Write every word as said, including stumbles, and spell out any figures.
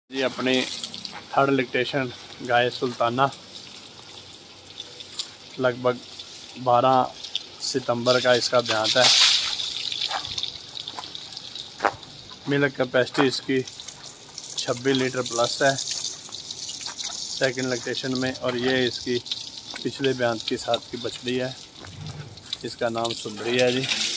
जी अपनी third lactation गाय सुल्ताना लगभग बारह सितंबर का इसका ब्यांत है। मिल्क कैपेसिटी इसकी छब्बीस लीटर प्लस है सेकंड लैक्टेशन में, और ये इसकी पिछले ब्यांत के साथ की बछड़ी है। इसका नाम सुंदरी है जी।